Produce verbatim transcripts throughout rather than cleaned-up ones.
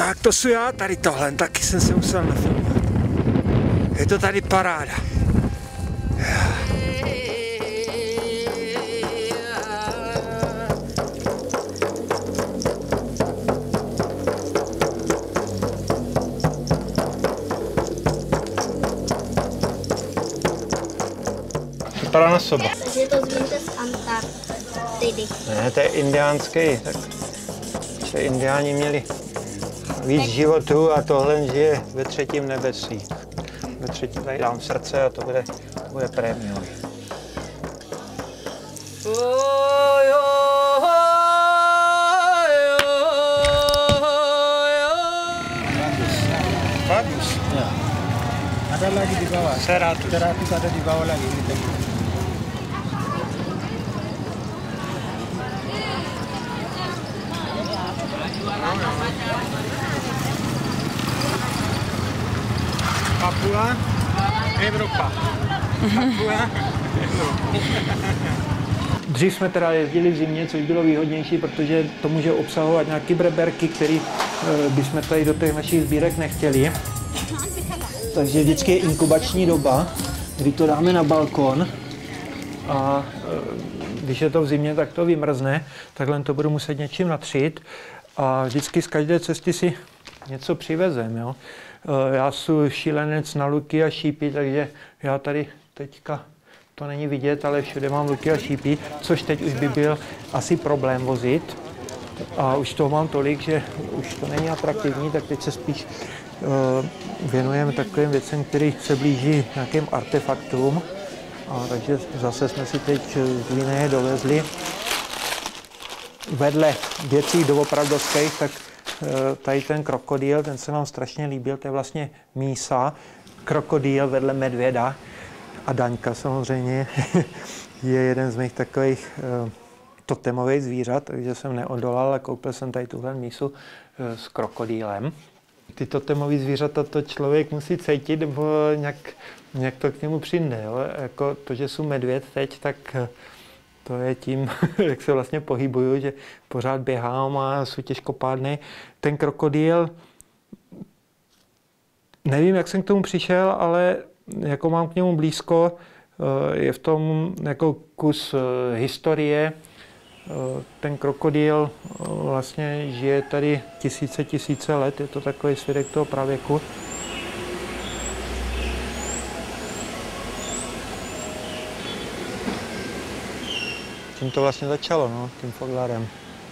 Tak to jsou já tady tohle, taky jsem se musel nafilmovat. Je to tady paráda. Vypadá na soba. Takže to zvíte z Antarktidy. Ne, to je indiánský. Tak se indiáni měli víc životů a tohle žije ve třetím nebesí. Ve třetím tady dám srdce a to bude, to bude prémiový. Bagus. Ya. Ada lagi di bawah. Seratus. Seratus ada di bawah lagi. Papua, Evropa. Papua, Dřív jsme teda jezdili v zimě, což bylo výhodnější, protože to může obsahovat nějaké breberky, které bychom tady do těch našich sbírek nechtěli. Takže vždycky je inkubační doba, kdy to dáme na balkon a když je to v zimě, tak to vymrzne, takhle to budu muset něčím natřít a vždycky z každé cesty si něco přivezem. Jo? Já jsem šílenec na luky a šípy, takže já tady teďka, to není vidět, ale všude mám luky a šípy, což teď už by byl asi problém vozit. A už toho mám tolik, že už to není atraktivní, tak teď se spíš uh, věnujeme takovým věcem, které se blíží nějakým artefaktům. A takže zase jsme si teď z Guineje dovezli vedle věcí doopravdovských, tak tady ten krokodýl, ten se nám strašně líbil, to je vlastně mísa, krokodýl vedle medvěda a Daňka samozřejmě je jeden z mých takových uh, totemových zvířat, takže jsem neodolal a koupil jsem tady tuhle mísu uh, s krokodýlem. Ty totemové zvířata to člověk musí cítit, nebo nějak, nějak to k němu přijde. Jo? Jako to, že jsou medvěd teď, tak uh, to je tím, jak se vlastně pohybuju, že pořád běhám a jsou těžkopádný. Ten krokodýl, nevím, jak jsem k tomu přišel, ale jako mám k němu blízko, je v tom jako kus historie. Ten krokodýl vlastně žije tady tisíce, tisíce let, je to takový svědek toho pravěku. Tím to vlastně začalo, no, tím Foglarem.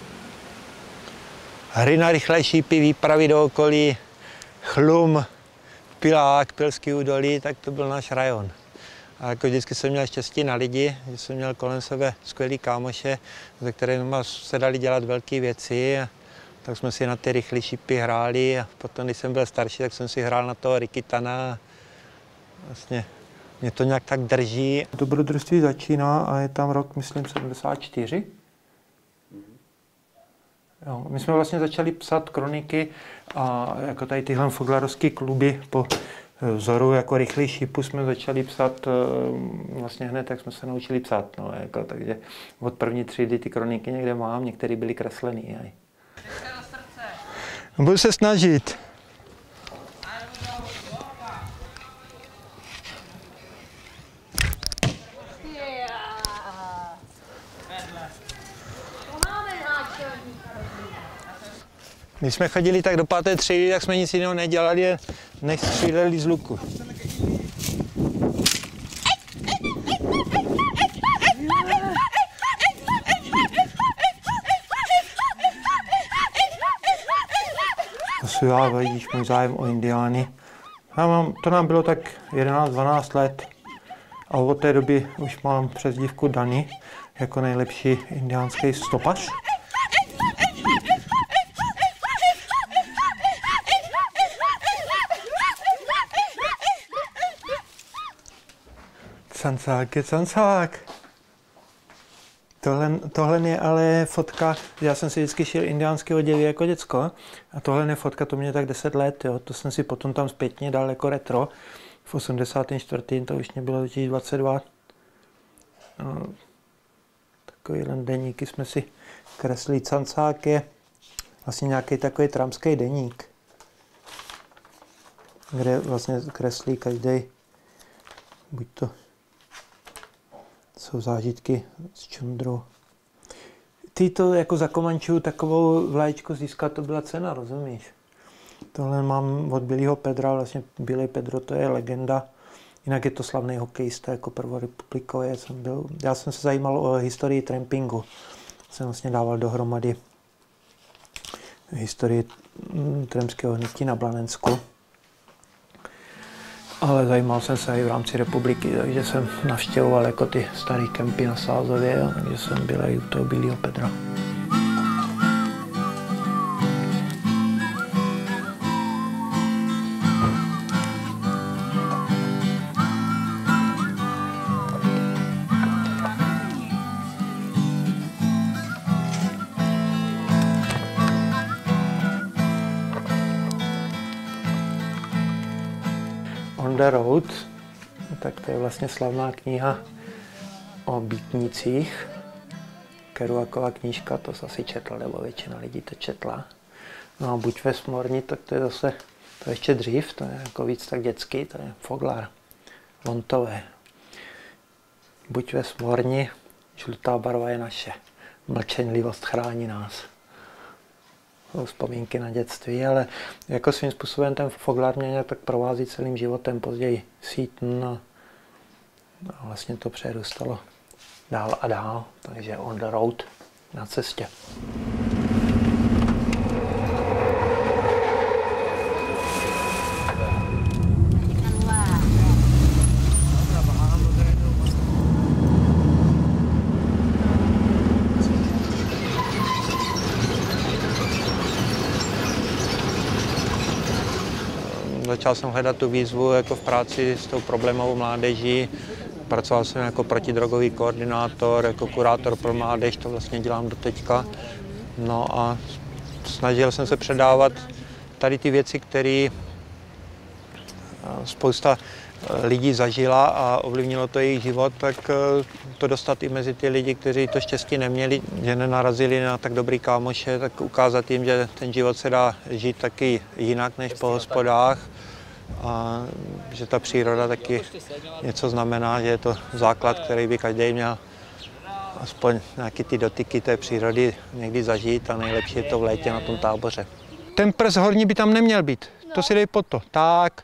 Hry na rychlé šípy, výpravy do okolí, Chlum, Pilák, Pilský údolí, tak to byl náš rajon. A jako vždycky jsem měl štěstí na lidi, že jsem měl kolem sebe skvělý kámoše, se kterými se dali dělat velké věci. A tak jsme si na ty rychlé šípy hráli a potom, když jsem byl starší, tak jsem si hrál na toho Rikitana. Vlastně mě to nějak tak drží. Dobrodružství začíná a je tam rok, myslím, sedmdesát čtyři. Jo, my jsme vlastně začali psat kroniky a jako tady tyhle foglarovské kluby po vzoru jako rychlý šípu jsme začali psat vlastně hned, jak jsme se naučili psát. No, jako, takže od první třídy ty kroniky někde mám, některé byly kreslený. Aj. Budu se snažit. Když jsme chodili tak do páté třídy, tak jsme nic jiného nedělali, než stříleli z luku. To já, vidíš, můj zájem o indiány. Já mám, to nám bylo tak jedenáct dvanáct let a od té doby už mám přezdívku Dani jako nejlepší indiánský stopař. Cancák je cancák. Tohle, tohle je ale fotka, já jsem si vždycky šil indiánské oděvy jako děcko a tohle je fotka, to mě tak deset let, jo. To jsem si potom tam zpětně dal jako retro. V osmdesátém čtvrtém to už mě bylo totiž dvacet dva. No, takovýhle deníky jsme si kreslili. Cancák je vlastně nějaký takový tramský deník. kde vlastně kreslí každý, buď to jsou zážitky s čundrou. Ty to jako za Komančů takovou vlaječku získat, to byla cena, rozumíš? Tohle mám od Billyho Pedra, vlastně Billy Pedro, to je legenda. Jinak je to slavný hokejista, jako prvorepublikový. Jsem byl, já jsem se zajímal o historii trampingu. Jsem vlastně dával dohromady historii trampského hnutí na Blanensku. Ale zajímal jsem se i v rámci republiky, takže jsem navštěvoval jako ty staré kempy na Sázově, takže jsem byl i u toho Billyho Pedra. On the Road, tak to je vlastně slavná kniha o býtnících. Kerouacova knížka, to se asi četl, nebo většina lidí to četla. No a Buď ve smorni, tak to je zase, to je ještě dřív, to je jako víc tak dětský, to je Foglar, Vontové. Buď ve smorni, žlutá barva je naše, mlčenlivost chrání nás. Vzpomínky na dětství, ale jako svým způsobem ten Foglar mě nějak tak provází celým životem, později Seaton a, a vlastně to přerůstalo dál a dál, takže on the road, na cestě. Začal jsem hledat tu výzvu jako v práci s tou problémovou mládeží. Pracoval jsem jako protidrogový koordinátor, jako kurátor pro mládež, to vlastně dělám do teďka. No a snažil jsem se předávat tady ty věci, které spousta lidí zažila a ovlivnilo to jejich život, tak to dostat i mezi ty lidi, kteří to štěstí neměli, že nenarazili na tak dobrý kámoše, tak ukázat jim, že ten život se dá žít taky jinak než po hospodách a že ta příroda taky něco znamená, že je to základ, který by každý měl aspoň nějaký ty dotyky té přírody někdy zažít a nejlepší je to v létě na tom táboře. Ten prst horní by tam neměl být, to si dej pod to, tak.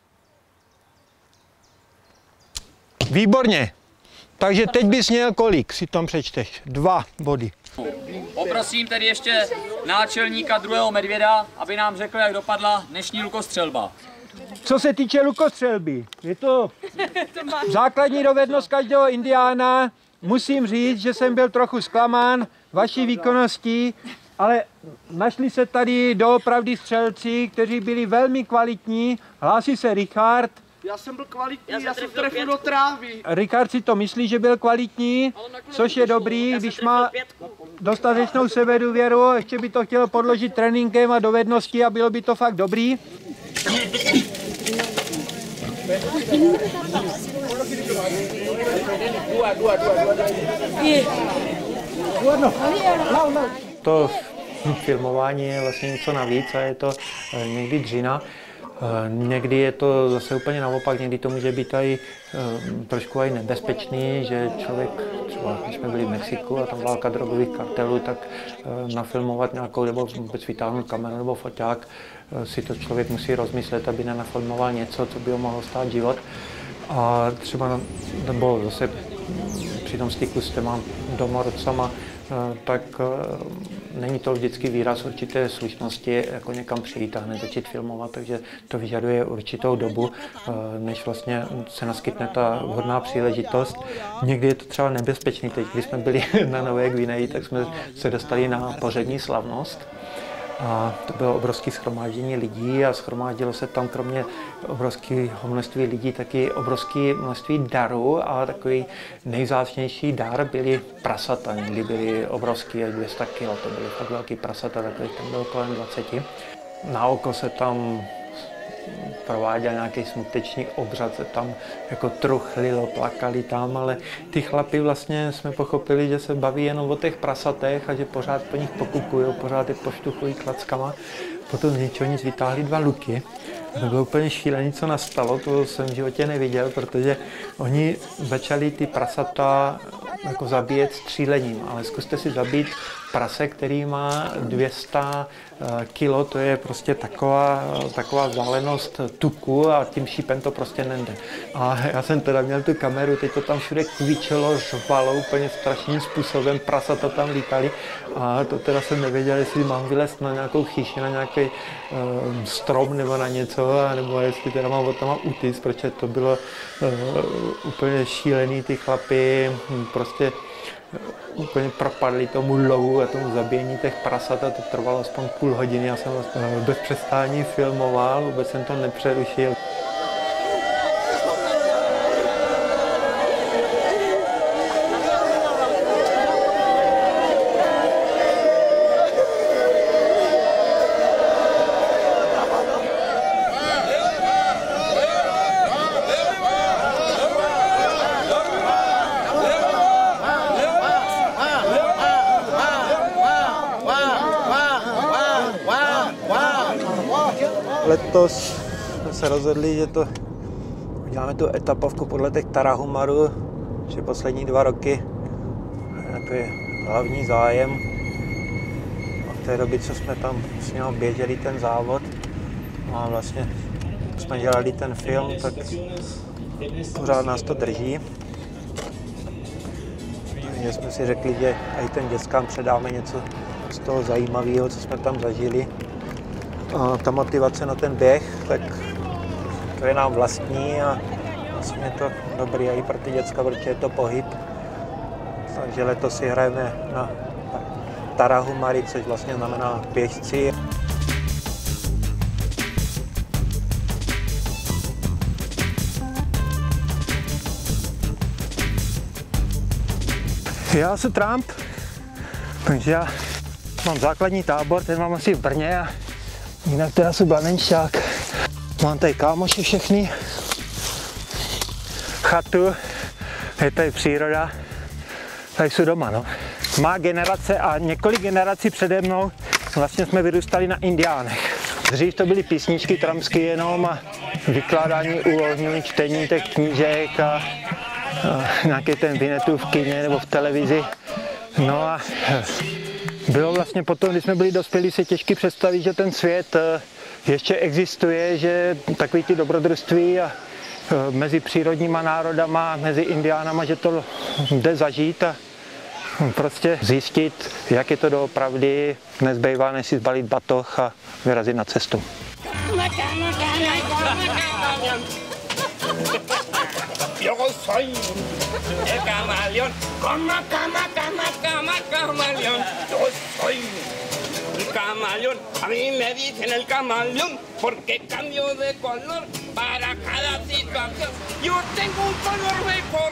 Výborně. Takže teď bys měl kolik, si tam přečteš? Dva body. Poprosím tedy ještě náčelníka druhého medvěda, aby nám řekl, jak dopadla dnešní lukostřelba. Co se týče lukostřelby, je to základní dovednost každého indiána. Musím říct, že jsem byl trochu zklamán vaší výkonností, ale našli se tady doopravdy střelci, kteří byli velmi kvalitní. Hlásí se Richard. Já jsem byl kvalitní, já, já jsem trefil do trávy. Richard si to myslí, že byl kvalitní, což je dobrý, když má dostatečnou sebedůvěru, ještě by to chtělo podložit tréninkem a dovedností a bylo by to fakt dobrý. To filmování je vlastně něco navíc a je to někdy dřina. Někdy je to zase úplně naopak, někdy to může být i trošku i nebezpečný, že člověk, třeba když jsme byli v Mexiku a tam válka drogových kartelů, tak nafilmovat nějakou nebo vůbec vytáhnout kameru nebo foťák, si to člověk musí rozmyslet, aby nenafilmoval něco, co by ho mohlo stát život. A třeba, nebo zase při tom styku s těma domorodcama, tak není to vždycky výraz určité slušnosti, jako někam přijít a hned začít filmovat, takže to vyžaduje určitou dobu, než vlastně se naskytne ta vhodná příležitost. Někdy je to třeba nebezpečný. Teď, když jsme byli na Nové Gvineji, tak jsme se dostali na pohřební slavnost. A to bylo obrovské shromáždění lidí a shromáždilo se tam kromě obrovského množství lidí taky obrovské množství darů a takový nejvzácnější dar byly prasata. Někdy byly obrovské, až dvě stě kilo, to byly fakt velký prasata, takových tam bylo kolem dvacet. Na oko se tam prováděl nějaký smutečný obřad, se tam jako truchlilo, plakali tam, ale ty chlapi vlastně jsme pochopili, že se baví jenom o těch prasatech a že pořád po nich pokukují, pořád je poštuchují klackama. Potom z ničeho nic vytáhli dva luky To bylo úplně šílené, co nastalo, to jsem v životě neviděl, protože oni začali ty prasata jako zabíjet střílením, ale zkuste si zabít prase, který má dvě stě kilo, to je prostě taková, taková vzdálenost tuku a tím šípem to prostě nejde. A já jsem teda měl tu kameru, teď to tam všude kvičelo, řvalo úplně strašným způsobem, prasata tam lítali a to teda jsem nevěděl, jestli mám vylézt na nějakou chýši, na nějaký um, strom nebo na něco, nebo jestli teda mám od tam utíct, protože to bylo uh, úplně šílený, ty chlapy prostě úplně propadli tomu lovu a tomu zabíjení těch prasat a to trvalo aspoň půl hodiny. Já jsem bez přestání filmoval, vůbec jsem to nepřerušil. Letos jsme se rozhodli, že to uděláme tu etapovku podle těch Tarahumarů, že poslední dva roky je hlavní zájem. Od té doby, co jsme tam s ním běželi ten závod a vlastně jsme dělali ten film, tak pořád nás to drží. Takže jsme si řekli, že i ten dětskám předáme něco z toho zajímavého, co jsme tam zažili. A ta motivace na ten běh, tak to je nám vlastní a vlastně je to dobrý i pro ty děcka, protože je to pohyb. Takže letos si hrajeme na Tarahumary, což vlastně znamená běžci. Já jsem Trump, takže já mám základní tábor, ten mám asi v Brně a jinak teda jsem Blanenšťák. Mám tady kámoši všechny, chatu, je tady příroda, tady jsou doma, no. Má generace a několik generací přede mnou vlastně jsme vyrůstali na Indiánech. Dřív to byly písničky trampské jenom a vykládání úlohňů, čtení těch knížek a, a nějaký ten Winnetou v kině nebo v televizi. No a bylo vlastně potom, když jsme byli dospělí, se těžky představit, že ten svět ještě existuje, že takový ty dobrodružství a mezi přírodníma národama, mezi indiánama, že to jde zažít a prostě zjistit, jak je to doopravdy, nezbývá, než si zbalit batoh a vyrazit na cestu. Yo soy el camaleón, cama, cama, cama, cama, camaleón. Yo soy el camaleón, a mí me dicen el camaleón porque cambio de color para cada situación. Yo tengo un color mejor.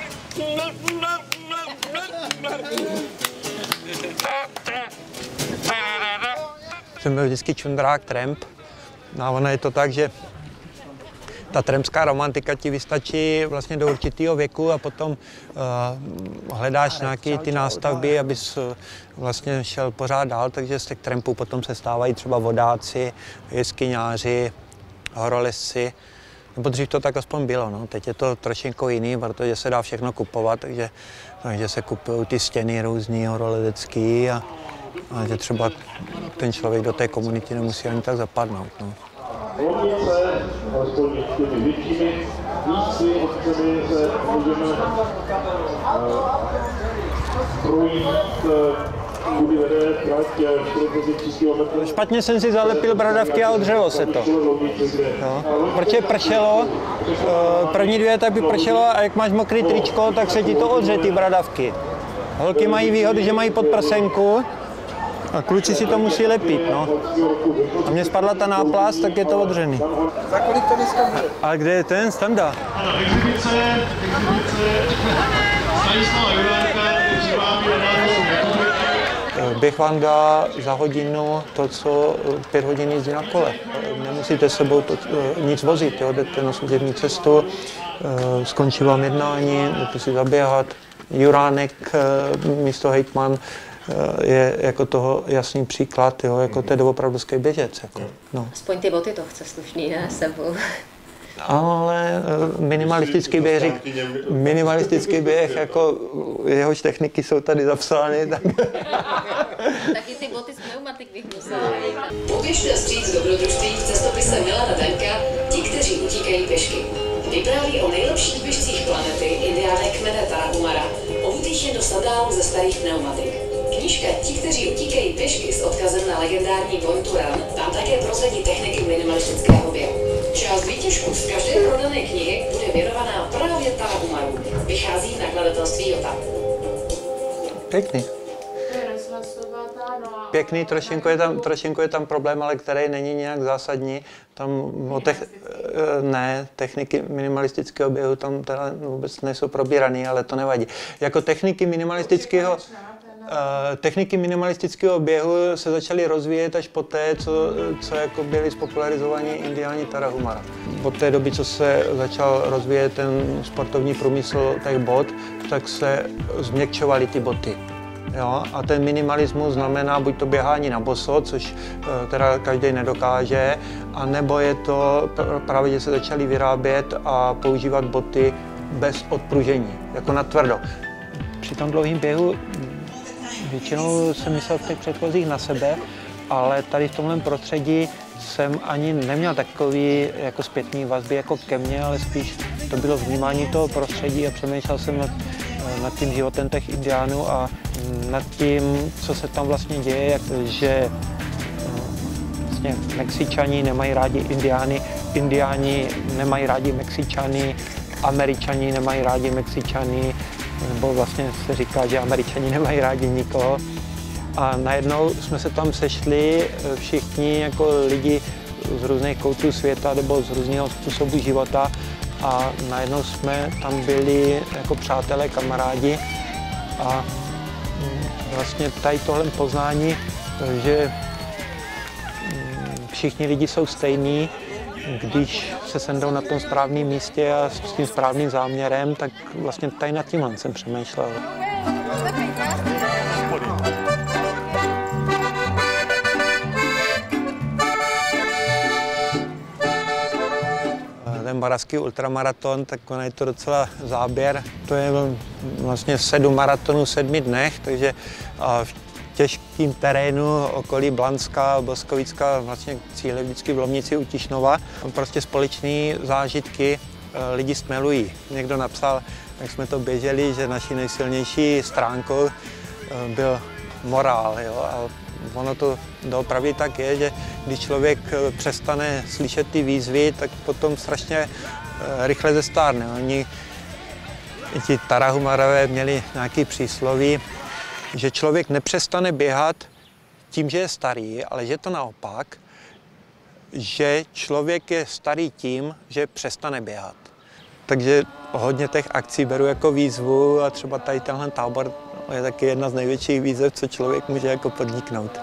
Jsem byl vždycky čundrák, tramp. A ono je to tak, že ta trampská romantika ti vystačí vlastně do určitého věku a potom uh, hledáš nějaké ty nástavby, abys uh, vlastně šel pořád dál, takže z těch trampů potom se stávají třeba vodáci, jeskyňáři, horolezci. Nebo dřív to tak aspoň bylo, no. Teď je to trošinko jiný, protože se dá všechno kupovat, takže, takže se kupují ty stěny různý horolezecký a, a že třeba ten člověk do té komunity nemusí ani tak zapadnout, no. Lomnice, alespoň těmi většími místy, od kterými se můžeme projít, kudy vede trať čtyřicet tři kilometrů. Špatně jsem si zalepil bradavky a odřelo se to. No. Protože pršelo, první dvě tak by pršelo a jak máš mokrý tričko, tak se ti to odře, ty bradavky. Holky mají výhodu, že mají podprsenku a kluci si to musí lepit, no. A mně spadla ta náplast, tak je to odřený. Za kolik to dneska bude? A kde je ten Standa? Ano, exibice, exibice, Stanislava Juránka, přivábí na národní republiky. Běh vám dá za hodinu to, co pět hodin jízdí na kole. Nemusíte s sebou to, nic vozit, jo? Jdete na služební cestu, skončí vám jednání, jdete si zaběhat. Juránek, místo hejtman, je jako toho jasný příklad, jo, jako to je opravdovský běžec. Jako, no. Aspoň ty boty to chce slušný, ne, sebou. Ale minimalistický běh, minimalistický běh, jako jehož techniky jsou tady zapsány, tak... Taky ty boty z pneumatik bych musela. Poběžte vstříc dobrodružství v cestopise Milana Daňka Ti, kteří utíkají pěšky. Vypráví o nejlepších běžcích planety indiáné kmene Tarahumara, obutých jen do sandálu ze starých pneumatik. Knížka Ti, kteří utíkají pěšky s odkazem na legendární Born to Run tam také prozradí techniky minimalistického běhu. Část výtěžku z každé prodané knihy bude věnovaná právě Tarahumaru. Vychází v nakladatelství Jota. Pěkný. Pěkný, trošinku je, tam, trošinku je tam problém, ale který není nějak zásadní. Tam o tech, ne, techniky minimalistického běhu tam teda vůbec nejsou probíraný, ale to nevadí. Jako techniky minimalistického Techniky minimalistického běhu se začaly rozvíjet až poté, co, co jako byly spopularizovaní indiáni Tarahumara. Od té doby, co se začal rozvíjet ten sportovní průmysl těch bot, tak se změkčovaly ty boty. Jo? A ten minimalismus znamená buď to běhání na boso, což teda každý nedokáže, anebo je to právě, že se začaly vyrábět a používat boty bez odpružení, jako na tvrdo. Při tom dlouhém běhu většinou jsem myslel v těch předchozích na sebe, ale tady v tomhle prostředí jsem ani neměl takový jako zpětný vazby jako ke mně, ale spíš to bylo vnímání toho prostředí a přemýšlel jsem nad, nad tím životem těch indiánů a nad tím, co se tam vlastně děje, jak, že vlastně Mexičani nemají rádi Indiány, Indiáni nemají rádi Mexičany, Američani nemají rádi Mexičany, nebo vlastně se říká, že Američani nemají rádi nikoho. A najednou jsme se tam sešli všichni jako lidi z různých koutů světa nebo z různého způsobu života a najednou jsme tam byli jako přátelé, kamarádi a vlastně tady tohle poznání, že všichni lidi jsou stejní, když se sendou na tom správném místě a s tím správným záměrem, tak vlastně tady nad tímhle jsem přemýšlel. Ten moravský ultramaraton, tak on je to docela záběr. To je vlastně sedm maratonů v sedmi dnech, takže v těžkým terénu okolí Blanska, Boskovicka, vlastně cíle vždycky v Lomnici u Tišnova. Prostě společné zážitky lidi stmelují. Někdo napsal, jak jsme to běželi, že naší nejsilnější stránkou byl morál. Jo? A ono to doopravdy tak je, že když člověk přestane slyšet ty výzvy, tak potom strašně rychle zestárne. Oni, ti Tarahumarové měli nějaké přísloví, že člověk nepřestane běhat tím, že je starý, ale že to naopak, že člověk je starý tím, že přestane běhat. Takže hodně těch akcí beru jako výzvu a třeba tady tenhle tábor je taky jedna z největších výzev, co člověk může jako podniknout.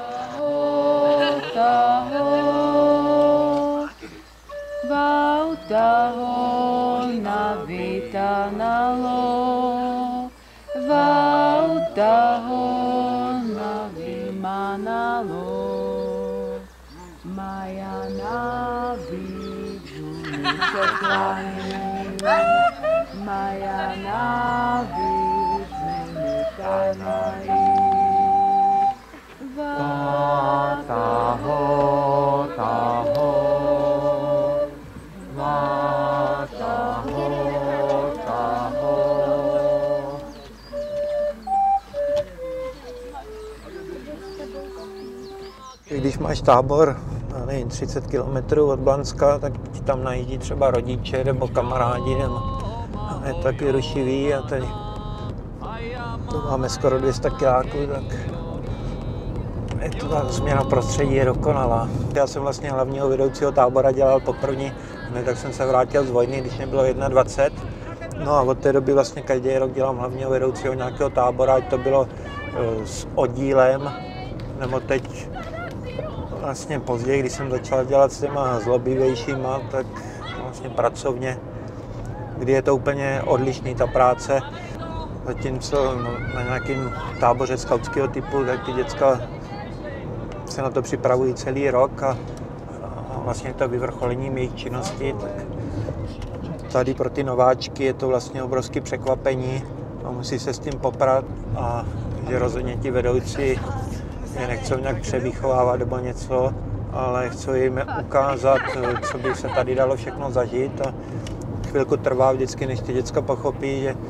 Když máš tábor, nevím, třicet kilometrů od Blanska, tak ti tam najíždí třeba rodiče nebo kamarádi, nebo je to taky rušivý a tady tu máme skoro dvě stě kiláků, tak je to ta změna prostředí je dokonalá. Já jsem vlastně hlavního vedoucího tábora dělal poprvé, tak jsem se vrátil z vojny, když mě bylo dvacet jedna. No a od té doby vlastně každý rok dělám hlavního vedoucího nějakého tábora, ať to bylo s oddílem, nebo teď vlastně později, když jsem začal dělat s těma zlobivějšíma, tak vlastně pracovně, kdy je to úplně odlišný ta práce. Zatímco na nějakém táboře skautského typu, tak ty děcka se na to připravují celý rok a, a vlastně to vyvrcholením jejich činnosti. Tak tady pro ty nováčky je to vlastně obrovské překvapení a musí se s tím poprat a že rozhodně ti vedoucí je nechcou nějak převychovávat nebo něco, ale chcou jim ukázat, co by se tady dalo všechno zažít a chvilku trvá vždycky, než ty děcka pochopí, že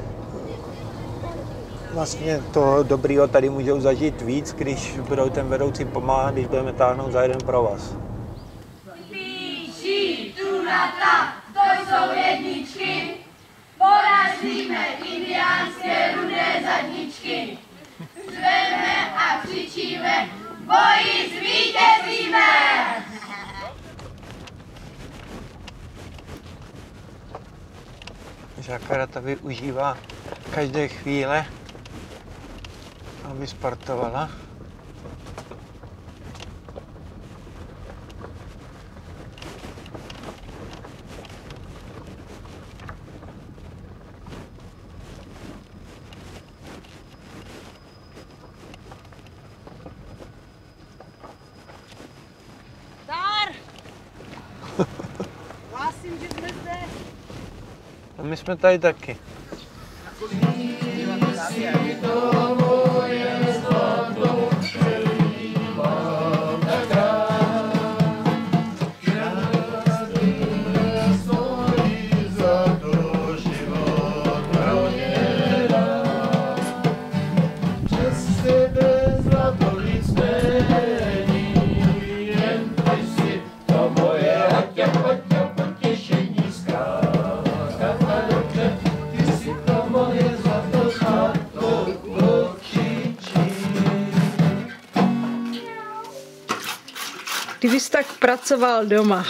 vlastně toho dobrýho tady můžou zažít víc, když budou ten vedoucí pomáhat, když budeme táhnout za jeden provaz. Píší, tunata, to jsou jedničky, porazíme indiánské rudé zadničky. Řveme a křičíme, boji zvítězíme! Žákara to využívá každé chvíle, aby sportovala. Zdar! Hlásím, že jsme zde. A my jsme tady taky. Ty bys tak pracoval doma.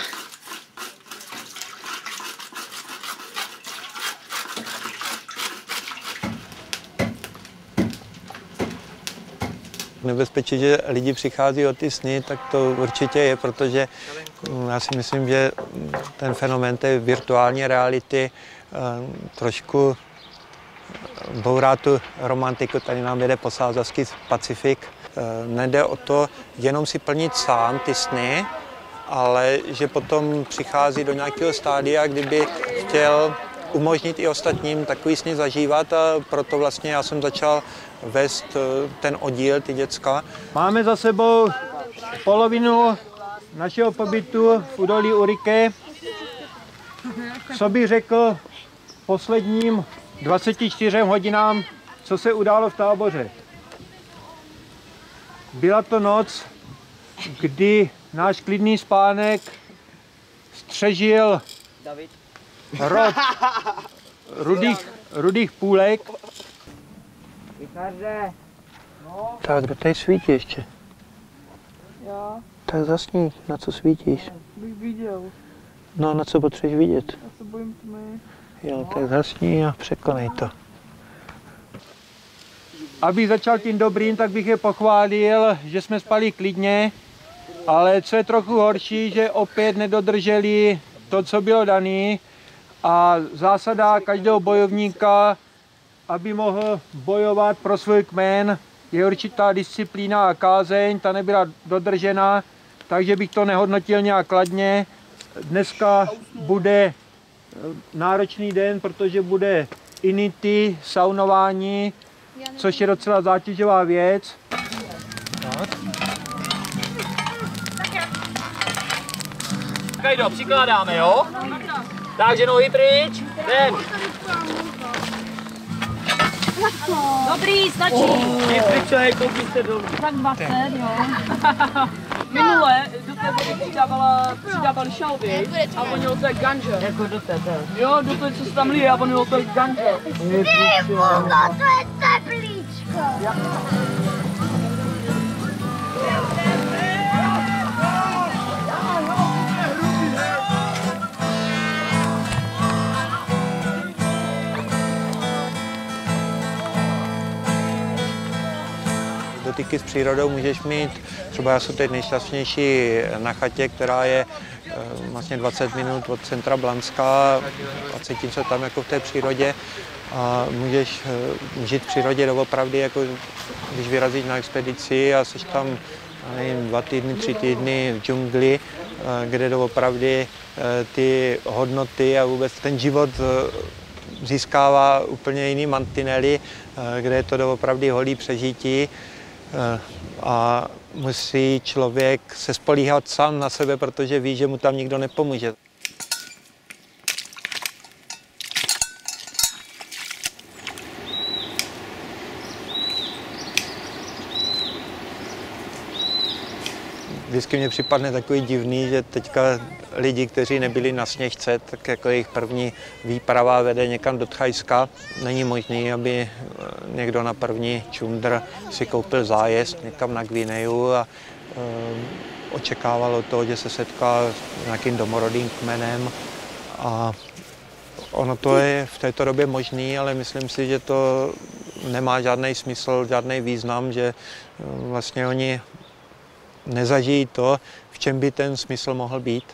Nebezpečí, že lidi přichází o ty sny, tak to určitě je, protože já si myslím, že ten fenomén té virtuální reality trošku bourá tu romantiku. Tady nám jede posádzařský Pacifik. Nejde o to jenom si plnit sám ty sny, ale že potom přichází do nějakého stádia, kdyby chtěl umožnit i ostatním takový sny zažívat a proto vlastně já jsem začal vést ten oddíl, ty děcka. Máme za sebou polovinu našeho pobytu v údolí Urique. Co bych řekl posledním dvaceti čtyřem hodinám, co se událo v táboře. Byla to noc, kdy náš klidný spánek střežil rod rudých, rudých půlek. Richarde, no. Tak, kdo tady svítí ještě? Já. Tak zasní, na co svítíš? Bych viděl. No, na co potřebuješ vidět? Já se bojím tmy. Jo, tak zasní a překonej to. Abych začal tím dobrým, tak bych je pochválil, že jsme spali klidně, ale co je trochu horší, že opět nedodrželi to, co bylo dané a zásada každého bojovníka, aby mohl bojovat pro svůj kmen, je určitá disciplína a kázeň, ta nebyla dodržena, takže bych to nehodnotil nějak kladně. Dneska bude náročný den, protože bude inity, saunování, což je docela zátěžová věc. Kajdo, přikládáme, jo? Takže nohy pryč, jdem. Dobrý, stačí. Nohy pryč, hej, koukněte dolů. Tak dvacet, jo. Minule do té vody přidávala, přidávali šalvy a vonilo to je ganja. Jako do této. Jo, do toho, co se tam lije a vonilo to je ganja. Ty vole, to je teplíčko. Do dotyky s přírodou můžeš mít. Třeba já jsem teď nejšťastnější na chatě, která je vlastně dvacet minut od centra Blanska a cítím se tam jako v té přírodě. A můžeš žít v přírodě doopravdy, jako když vyrazíš na expedici a jsi tam nevím, dva týdny, tři týdny v džungli, kde doopravdy ty hodnoty a vůbec ten život získává úplně jiný mantinely, kde je to doopravdy holý přežití a musí člověk se spolíhat sám na sebe, protože ví, že mu tam nikdo nepomůže. Vždycky mě připadne takový divný, že teďka lidi, kteří nebyli na Sněžce, tak jako jejich první výprava vede někam do Thajska. Není možné, aby někdo na první čundr si koupil zájezd někam na Gvineju a um, očekával od toho, že se setká s nějakým domorodým kmenem. A ono to je v této době možné, ale myslím si, že to nemá žádný smysl, žádný význam, že vlastně oni nezažijí to, v čem by ten smysl mohl být.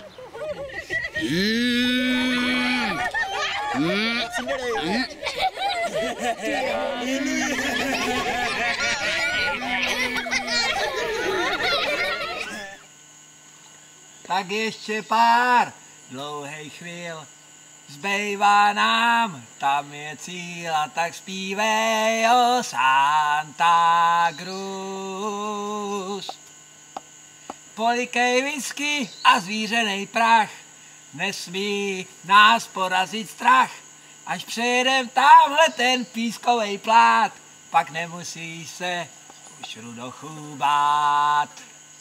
Tak ještě pár dlouhých chvíl zbývá nám, tam je cíl a tak zpívej o Santa Cruz. Polikej whisky a zvířenej prach, nesmí nás porazit strach. Až přejedem tamhle ten pískovej plát, pak nemusíš se už rudochů bát.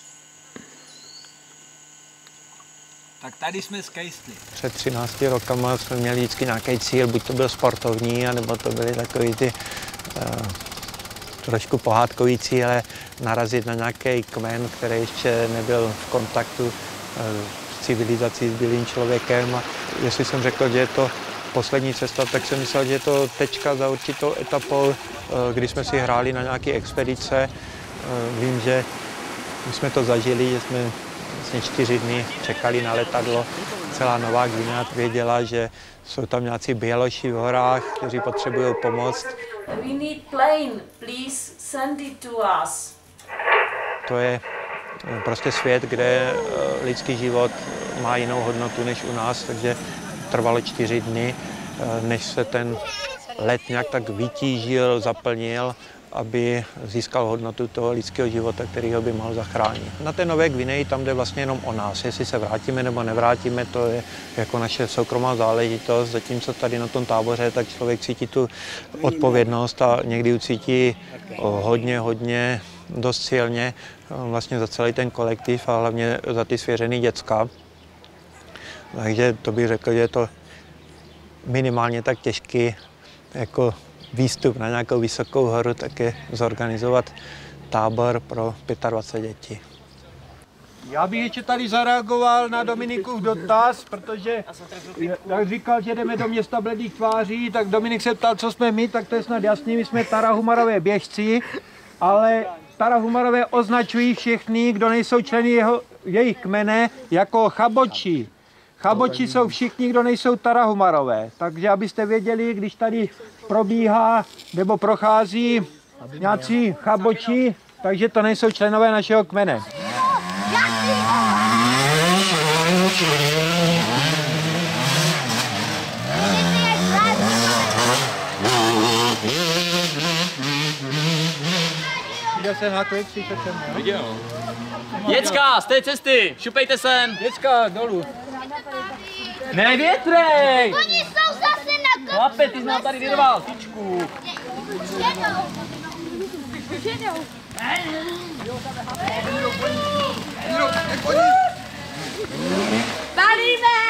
Tak tady jsme z Kejstly. Před třinácti rokama jsme měli vždycky nějaký cíl, buď to byl sportovní, anebo to byly takový ty uh, trošku pohádkový cíle, narazit na nějaký kmen, který ještě nebyl v kontaktu uh, s civilizací, s bílým člověkem. A jestli jsem řekl, že je to poslední cesta, tak jsem myslel, že je to tečka za určitou etapou, uh, kdy jsme si hráli na nějaké expedice. Uh, vím, že my jsme to zažili, že jsme vlastně čtyři dny čekali na letadlo. Celá Nová Guinea věděla, že jsou tam nějací běloši v horách, kteří potřebují pomoc. We need plane, please send it to us. To je prostě svět, kde lidský život má jinou hodnotu než u nás, takže trvalo čtyři dny, než se ten let nějak tak vytížil, zaplnil, aby získal hodnotu toho lidského života, kterýho by mohl zachránit. Na té Nové Gvineji tam jde vlastně jenom o nás. Jestli se vrátíme nebo nevrátíme, to je jako naše soukromá záležitost. Zatímco tady na tom táboře, tak člověk cítí tu odpovědnost a někdy ji cítí hodně, hodně, dost silně vlastně za celý ten kolektiv a hlavně za ty svěřený děcka. Takže to bych řekl, že je to minimálně tak těžký jako výstup na nějakou vysokou horu, tak je zorganizovat tábor pro dvacet pět dětí. Já bych ještě tady zareagoval na Dominikův dotaz, protože jak říkal, že jdeme do města bledých tváří, tak Dominik se ptal, co jsme my, tak to je snad jasný, my jsme Tarahumarové běžci, ale Tarahumarové označují všichni, kdo nejsou členy jeho, jejich kmene, jako chaboči. Chaboči jsou všichni, kdo nejsou Tarahumarové, takže abyste věděli, když tady probíhá nebo prochází nějací chaboči, takže to nejsou členové našeho kmene. Viděl jsem hákový kříček sem, jo? Viděl. Děcka, z té cesty, šupejte sem. Děcka, dolů. Nevětrej! Oni jsou zase na Chlape, ty jsi nám tady vyrval tyčku. Balíme!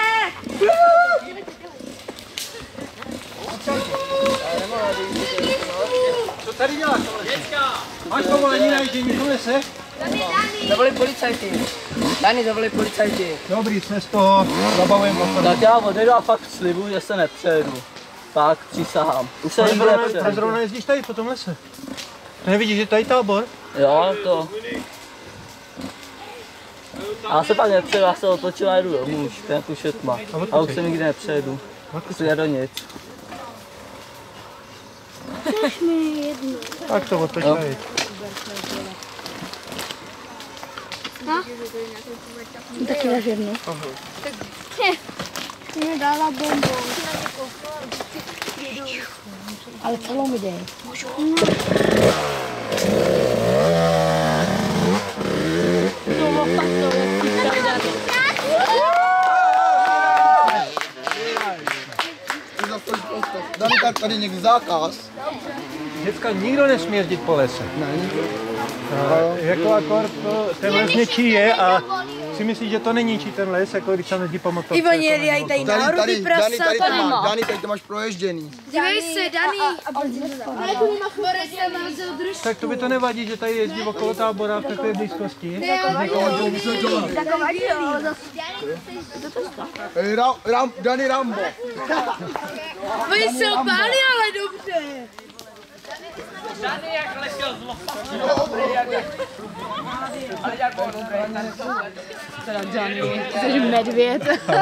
Co tady děláš? Děcka! Máš povolení na ježdění do lese? Zavolej policajty. Dani, zavolej policajty. Dobrý, jsme z toho, zabavujeme motor. Tak já odejdu a fakt slibuju, že se nepřejedu. Tak, přísahám. Už se jim bude Zrovna jezdíš tady po tom lese? Nevidíš, že tady tábor? Jo, to... A se pak nepřejdu, já se otočil a jdu domů, už jak už je tma. A už se nikdy nepřejdu. Chci do nic. Chceš mi jednu? Tak to otočej. No? Taky dáš jednu. Ty mi dala bombu. Ale celou mi dej. Dali tady někdy zákaz. Děcka, nikdo nesmí jezdit po lese. Ne, Uh, jako akord to, ten les něčí je a si myslíš, že to neníčí ten les, jako když tam jezdí po motorce. Ivo, já tady nahoru ty prasa. Dani, tady to máš, Dani, tady to máš proježděný. Dívej se, Dani. Ale tu nemáš Boris, Tak to by to nevadí, že tady jezdí okolo tábora v takové blízkosti. Tak to vadí, jo. Hej, Ram, Ram, Dani Rambo. Oni se opálí, ale dobře. Dani jak letěl z lopatou. Ale jak bylo dobré. Teda Dani, jsi medvěd.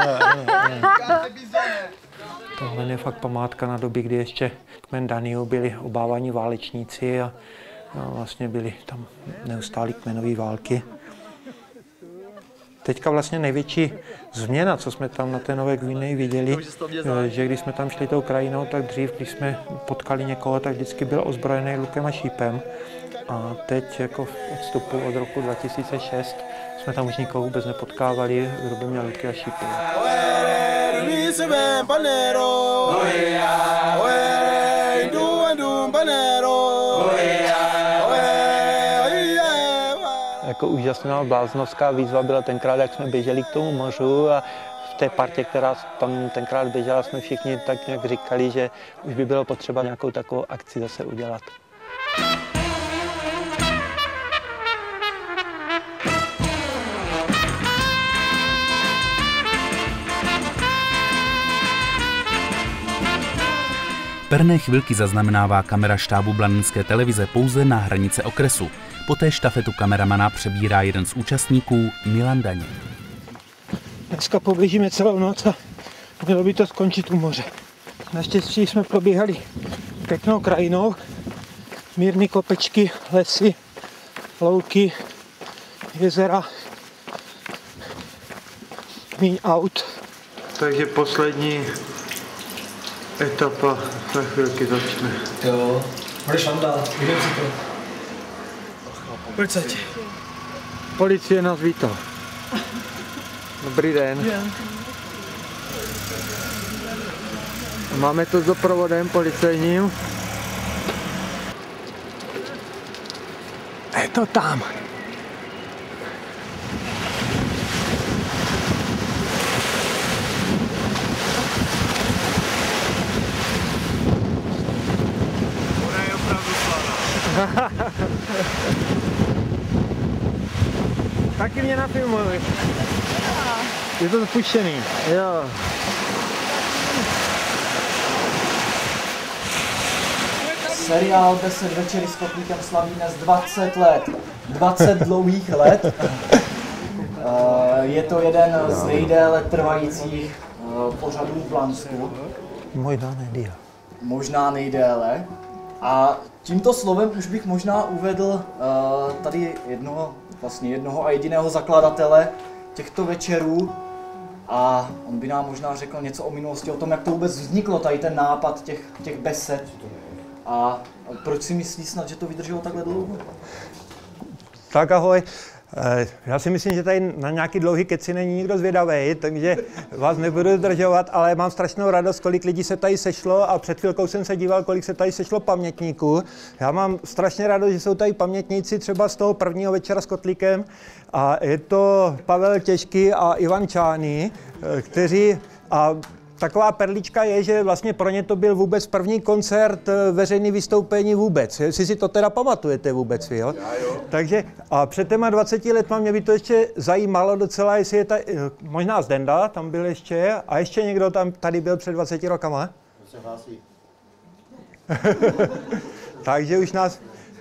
Tohle je fakt památka na doby, kdy ještě kmen Daniů byli obávaní válečníci a, a vlastně byly tam neustálé kmenové války. Teďka vlastně největší změna, co jsme tam na té Nové Guineji viděli, že když jsme tam šli tou krajinou, tak dřív, když jsme potkali někoho, tak vždycky byl ozbrojený lukem a šípem. A teď jako v odstupu od roku dva tisíce šest jsme tam už nikoho vůbec nepotkávali, kdo by měl luky a šípy. Jako úžasná bláznovská výzva byla tenkrát, jak jsme běželi k tomu mořu a v té partě, která tam tenkrát běžela, jsme všichni tak nějak říkali, že už by bylo potřeba nějakou takovou akci zase udělat. Perné chvilky zaznamenává kamera štábu Blanenské televize pouze na hranice okresu. Poté štafetu kameramana přebírá jeden z účastníků, Milan Daněk. Dneska poběžíme celou noc a mělo by to skončit u moře. Naštěstí jsme probíhali pěknou krajinou, mírné kopečky, lesy, louky, jezera, míň aut. Takže poslední etapa za chvilky začne. Jo, budeš tam dál, jdem si to. Pojď seď. Policie nás vítá. Dobrý den. Máme to s doprovodem policejním. Je to tam. Ona je opravdu slavná. Taky mě nafilmuj. Je to zapuštěný. Jo. Seriál deset večery s Kotlíkem slaví dnes dvacet let. dvacet dlouhých let. Je to jeden z nejdéle trvajících pořadů v Blansku. Možná nejdéle. Možná nejdéle. A tímto slovem už bych možná uvedl tady jednoho, vlastně jednoho a jediného zakladatele těchto večerů. A on by nám možná řekl něco o minulosti, o tom, jak to vůbec vzniklo, tady ten nápad těch, těch besed. A proč si myslí snad, že to vydrželo takhle dlouho? Tak ahoj. Já si myslím, že tady na nějaký dlouhý keci není nikdo zvědavý, takže vás nebudu zdržovat, ale mám strašnou radost, kolik lidí se tady sešlo a před chvilkou jsem se díval, kolik se tady sešlo pamětníků. Já mám strašně radost, že jsou tady pamětníci třeba z toho prvního večera s Kotlíkem a je to Pavel Těžký a Ivan Čány, kteří a taková perlička je, že vlastně pro ně to byl vůbec první koncert, veřejný vystoupení vůbec. Jestli si to teda pamatujete vůbec, jo? jo. Takže a před těma dvaceti letma mě by to ještě zajímalo docela, jestli je tady, možná Zdenda tam byl ještě, a ještě někdo tam tady byl před dvaceti rokama. Se hlásí. Takže už nás,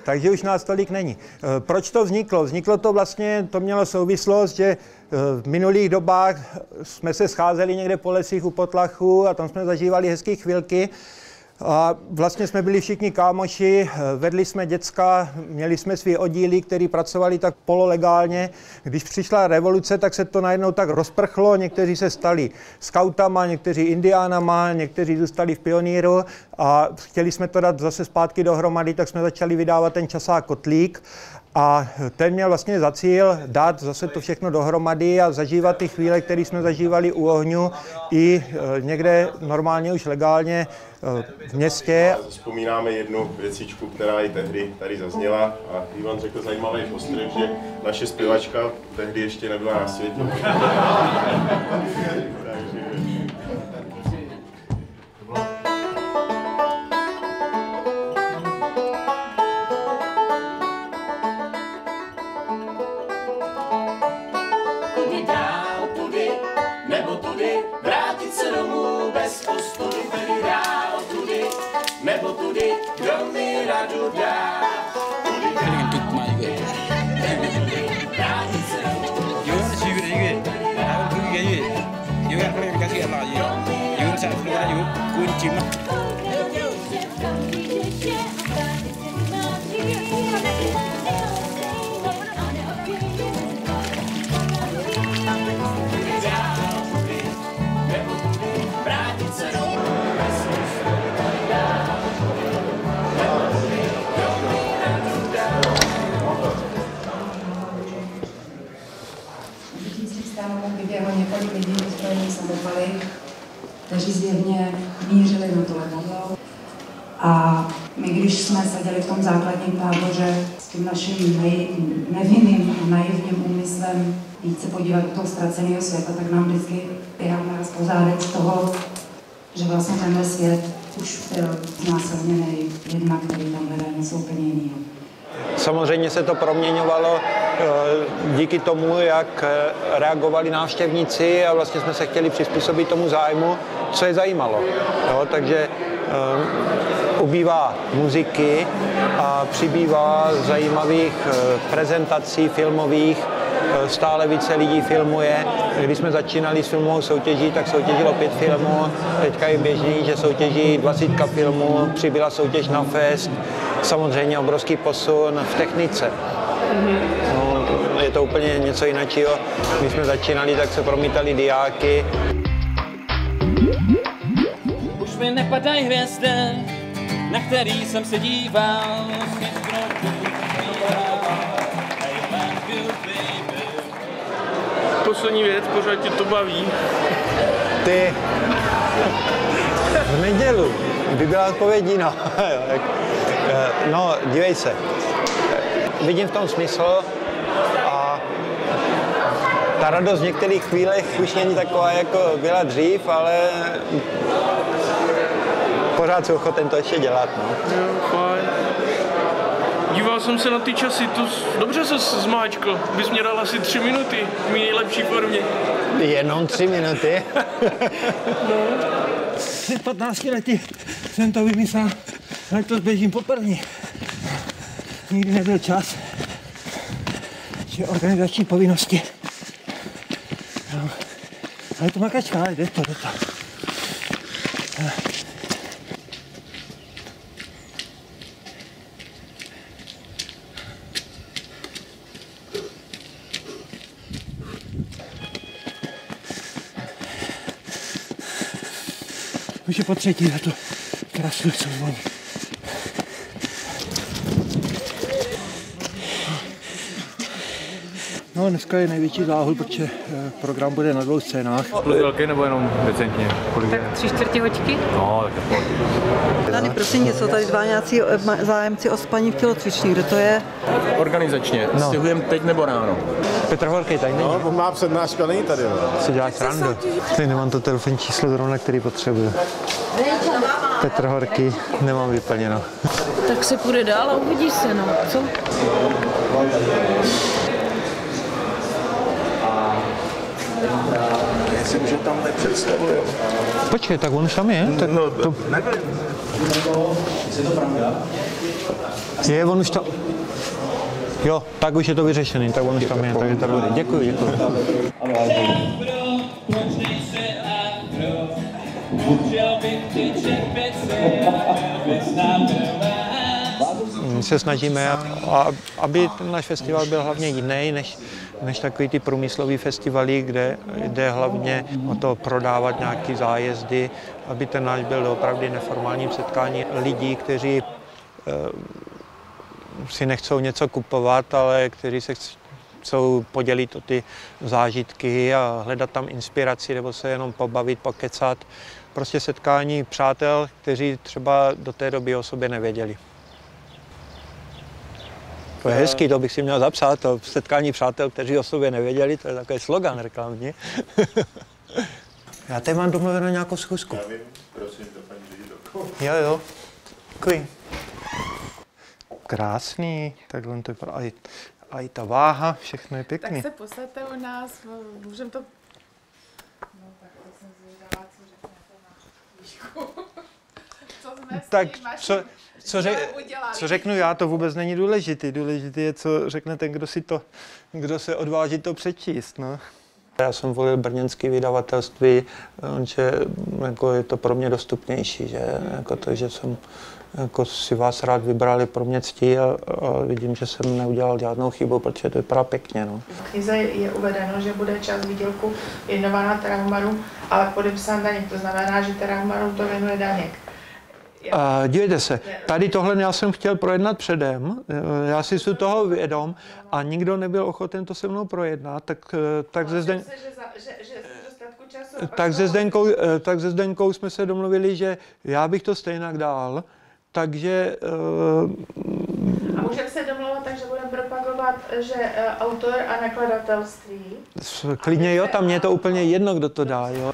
takže už nás tolik není. Proč to vzniklo? Vzniklo to vlastně, to mělo souvislost, že v minulých dobách jsme se scházeli někde po lesích u Potlachu a tam jsme zažívali hezké chvilky. A vlastně jsme byli všichni kámoši, vedli jsme děcka, měli jsme svý oddíly, který pracovali tak pololegálně. Když přišla revoluce, tak se to najednou tak rozprchlo, někteří se stali skautama, někteří indiánama, někteří zůstali v pioníru a chtěli jsme to dát zase zpátky dohromady, tak jsme začali vydávat ten časák Kotlík. A ten měl vlastně za cíl dát zase to všechno dohromady a zažívat ty chvíle, které jsme zažívali u ohňu i někde normálně už legálně v městě. Vzpomínáme jednu věcičku, která i tehdy tady zazněla a Ivan řekl zajímavý postřeh, že naše zpěvačka tehdy ještě nebyla na světě. Nebo tudy, kdo mi radu dá. Několik lidí ozbrojených samopalů, kteří zjevně mířili na to letadlo. A my, když jsme seděli v tom základním táboře s tím naším nej, nevinným a naivním úmyslem víc se podívat do toho ztraceného světa, tak nám vždycky běhal naraz po zádech z toho, že vlastně tenhle svět už byl znásilněný lidma, který tam hledají něco úplně jiného. Samozřejmě se to proměňovalo díky tomu, jak reagovali návštěvníci a vlastně jsme se chtěli přizpůsobit tomu zájmu, co je zajímalo. Jo, takže um, ubývá muziky a přibývá zajímavých prezentací filmových, stále více lidí filmuje. Když jsme začínali s filmovou soutěží, tak soutěžilo pět filmů, teďka je běžný, že soutěží dvacítka filmů, přibyla soutěž na fest, samozřejmě obrovský posun v technice. No, je to úplně něco jiného. Když jsme začínali, tak se promítali diáky. Už mi nepadají hvězdy, na který jsem se díval. Poslední věc, pořád tě to baví. Ty, v nedělu by byla odpověď jiná. No, dívej se, vidím v tom smysl a ta radost v některých chvílech už není taková, jako byla dřív, ale pořád jsem ochoten to ještě dělat. No. Jo, fajn. Díval jsem se na ty časy, to dobře se zmáčkl, bys mě dal asi tři minuty v mý nejlepší formě. Jenom tři minuty? No. Před patnácti lety jsem to vymyslel, ať to zběžím poprvé. Nikdy nebyl čas, že organizační povinnosti. No. Ale to makačka, ale jde to, jde to. Už je po třetí za to krasu, co zvoní. No, dneska je největší záhul, protože program bude na dvou scénách. Plus velký nebo jenom decentně? Kolik tak tři čtvrtě hoďky? No, tak je pohodě. Tady prosím, jsou tady dva nějací zájemci o spaní v tělocvičně. Kdo to je? Organizačně. No. Stěhujeme teď nebo ráno? Petr Horký tady není. No, on má přednáška, není tady. No. Si děláš srandu. Ty nemám to telefonní číslo zrovna, který potřebuju. Petr Horký, nemám vyplněno. Tak se půjde dál a uvidí se, no. Co? Jestli už ho tam nepředstavuju. Počkej, tak on už tam je? Tak no, to... nevím. Je to pravda? Je, on už to... Jo, tak už je to vyřešený, tak on už tam je, takže to bude. Děkuji, děkuji. My se snažíme, aby ten náš festival byl hlavně jiný, než, než takový ty průmyslový festivaly, kde jde hlavně o to prodávat nějaké zájezdy, aby ten náš byl opravdu neformálním setkání lidí, kteří si nechcou něco kupovat, ale kteří se chcou podělit o ty zážitky a hledat tam inspiraci nebo se jenom pobavit, pokecat. Prostě setkání přátel, kteří třeba do té doby o sobě nevěděli. To je hezký, to bych si měl zapsat, to setkání přátel, kteří o sobě nevěděli, to je takový slogan reklamní. Já tady mám domluvenou nějakou schůzku. Já vím, prosím, to paní ředitelko. Jo, jo, děkuji. Krásný, takhle to vypadá. A i, a i ta váha, všechno je pěkný. Tak se posaďte u nás, můžeme to... No tak to jsem zvědavá, co řeknete na výšku. Co jsme tak s tím co, co, řek, udělali. co řeknu já, to vůbec není důležitý. Důležitý je, co řekne ten, kdo, si to, kdo se odváží to přečíst. No. Já jsem volil brněnské vydavatelství, že jako je to pro mě dostupnější, že, jako to, že jsem jako si vás rád vybrali pro mě ctí a, a vidím, že jsem neudělal žádnou chybu, protože to vypadá pěkně. No. V knize je uvedeno, že bude část výdělku věnována Terahumaru, ale podepsán Daněk, to znamená, že Terahumaru to věnuje Daněk. Uh, dívejte se, tady tohle já jsem chtěl projednat předem, já si jsem toho vědom a nikdo nebyl ochoten to se mnou projednat, tak, tak ze Zden... Tak se, Zdenkou, tak se Zdenkou jsme se domluvili, že já bych to stejně dal, takže... Uh, a můžeme se domluvat tak, že budeme propagovat, že uh, autor a nakladatelství... Klidně jo, tam mě je to úplně jedno, kdo to dá, jo.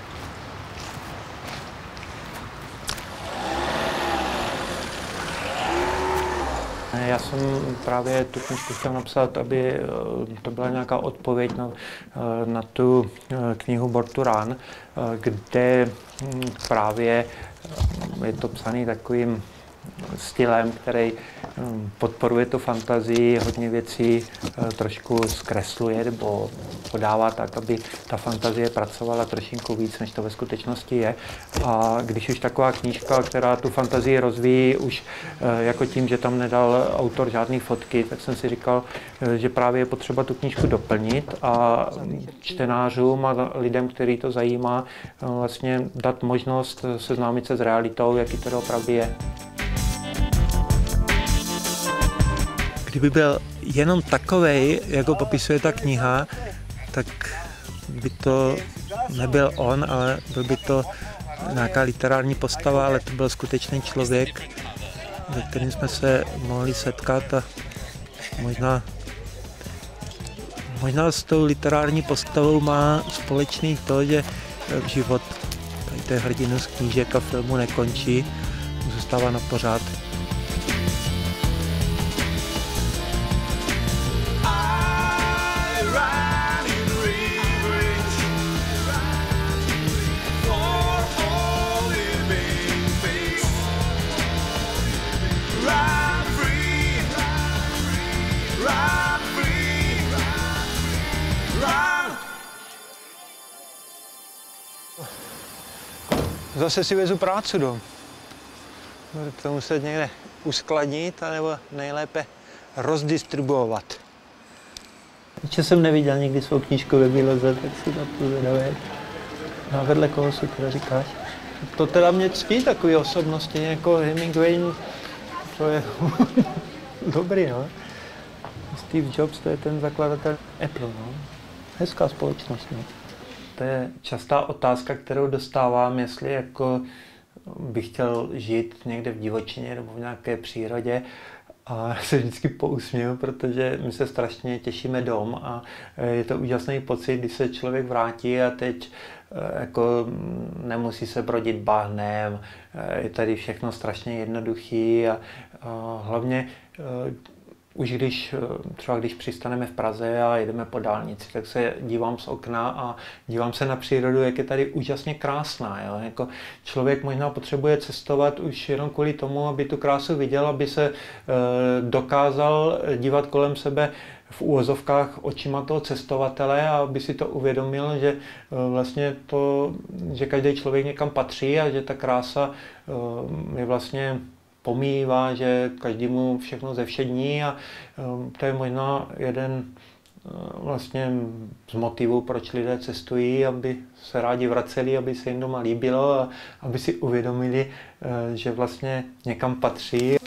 Já jsem právě tu knižku chtěl napsat, aby to byla nějaká odpověď na, na tu knihu Born to Run, kde právě je to psaný takovým stylem, který podporuje tu fantazii, hodně věcí trošku zkresluje nebo podává tak, aby ta fantazie pracovala trošinku víc, než to ve skutečnosti je. A když už taková knížka, která tu fantazii rozvíjí už jako tím, že tam nedal autor žádný fotky, tak jsem si říkal, že právě je potřeba tu knížku doplnit a čtenářům a lidem, který to zajímá, vlastně dát možnost seznámit se s realitou, jaký to opravdu je. Kdyby byl jenom takovej, jak ho popisuje ta kniha, tak by to nebyl on, ale byl by to nějaká literární postava, ale to byl skutečný člověk, se kterým jsme se mohli setkat a možná, možná s tou literární postavou má společný to, že život tady té hrdiny z knížek a filmu nekončí, zůstává na pořád. Zase si vezu práci dom. Budu to muset někde uskladnit, anebo nejlépe rozdistribuovat. Ještě jsem neviděl nikdy svou knížku ve výloze, tak si na to zvědavý. A vedle koho si teda říkáš? To teda mě ctí takové osobnosti, jako Hemingway, to je dobrý, no. Steve Jobs, to je ten zakladatel Apple, no. Hezká společnost, no. To je častá otázka, kterou dostávám, jestli jako bych chtěl žít někde v divočině nebo v nějaké přírodě. A já se vždycky pousměju, protože my se strašně těšíme dom a je to úžasný pocit, když se člověk vrátí a teď jako nemusí se brodit bahnem, je tady všechno strašně jednoduchý a, a hlavně už když třeba když přistaneme v Praze a jedeme po dálnici, tak se dívám z okna a dívám se na přírodu, jak je tady úžasně krásná. Jo? Jako člověk možná potřebuje cestovat už jenom kvůli tomu, aby tu krásu viděl, aby se e, dokázal dívat kolem sebe v úvozovkách očima toho cestovatele a aby si to uvědomil, že vlastně to, že každý člověk někam patří a že ta krása je vlastně pomývá, že každému všechno ze všední a to je možná jeden vlastně z motivů, proč lidé cestují, aby se rádi vraceli, aby se jim doma líbilo a aby si uvědomili, že vlastně někam patří.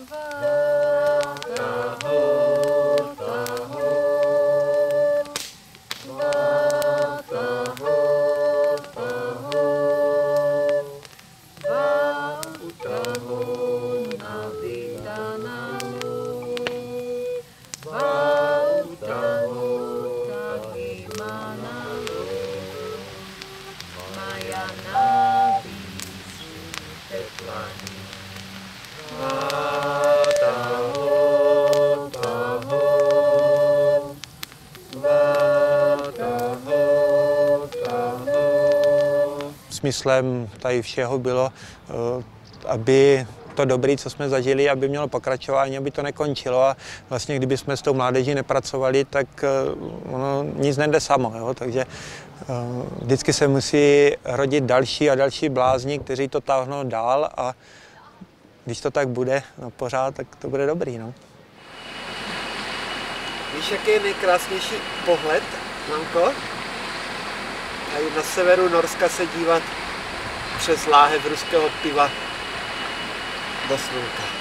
Smyslem tady všeho bylo, aby to dobré, co jsme zažili, aby mělo pokračování, aby to nekončilo a vlastně kdyby jsme s tou mládeží nepracovali, tak ono nic nejde samo, jo? Takže vždycky se musí rodit další a další blázni, kteří to táhnou dál a když to tak bude no, pořád, tak to bude dobrý. No. Víš, jaký je nejkrásnější pohled, mamko? A jít na severu Norska se dívat přes láhev ruského piva do slunka.